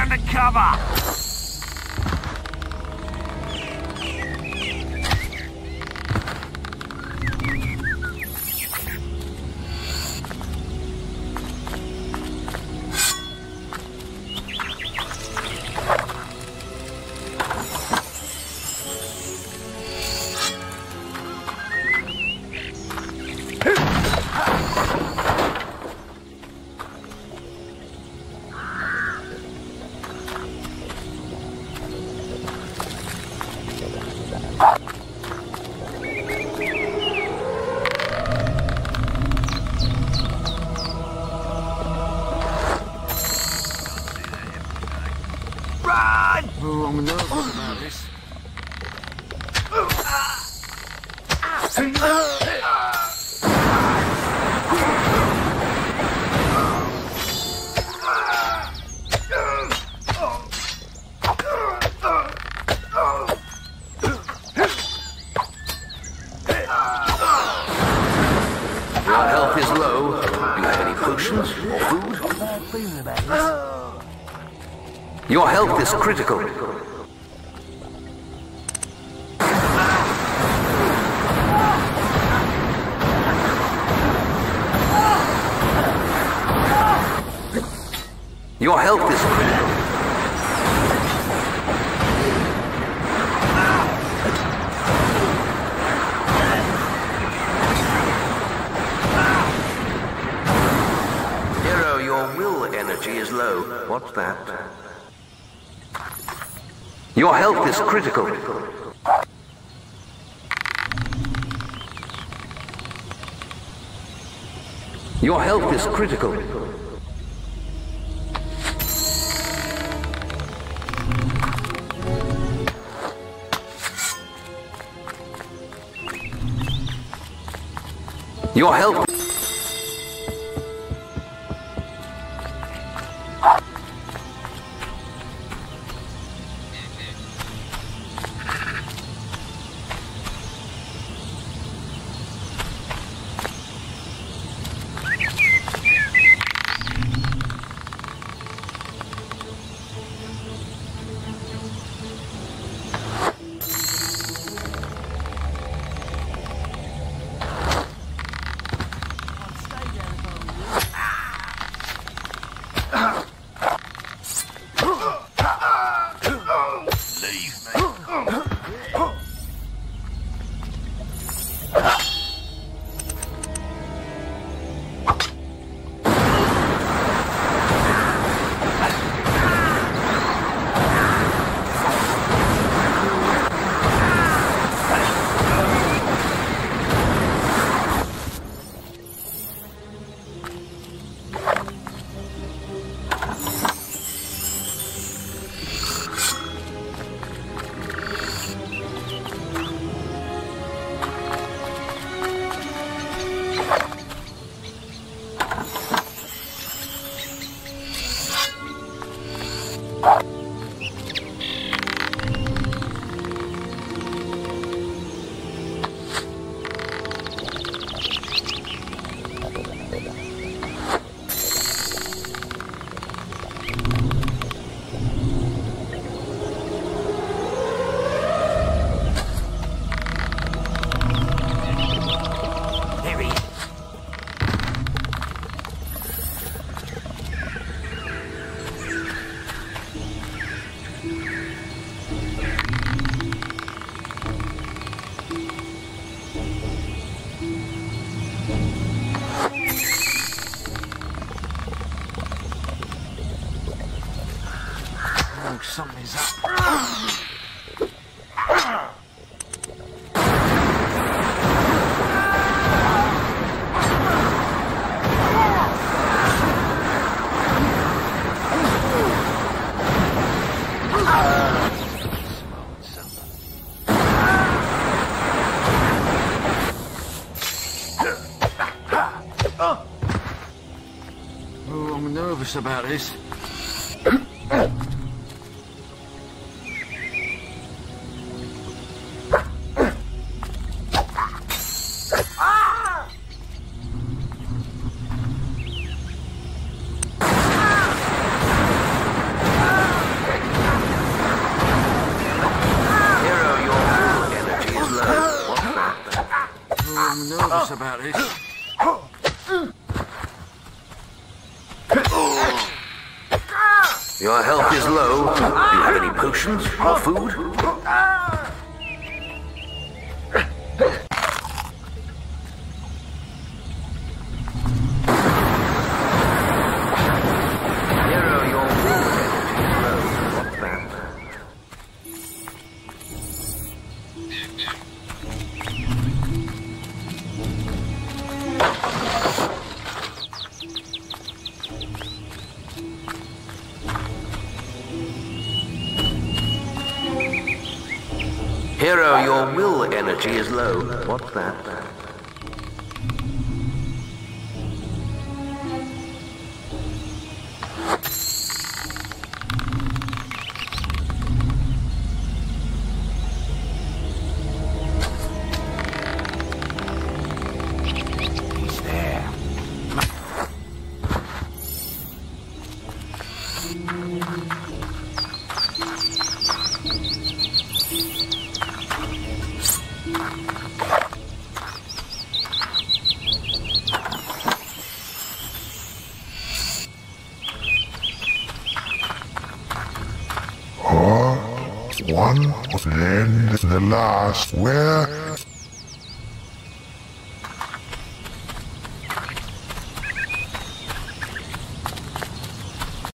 under cover! Oh, I'm nervous about this. Your health is low. Do you have any potions or food? Bad feeling about this. Your health is critical. Your health is critical. Hero, your will energy is low. What's that? Your health is critical. Your health is critical. Your health. Something's up. Oh, I'm nervous about this. about this? Your health is low. Do you have any potions or food? Hero, your will energy is low. What's that? Hero, your will energy is low. What's that? He's there. One of them is the last. Where